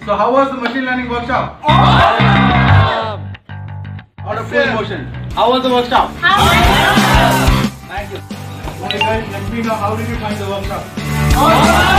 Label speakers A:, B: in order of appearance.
A: So how was the machine learning workshop? Out of full motion. How was the workshop? Thank you. Okay guys, let me know how did you find the workshop?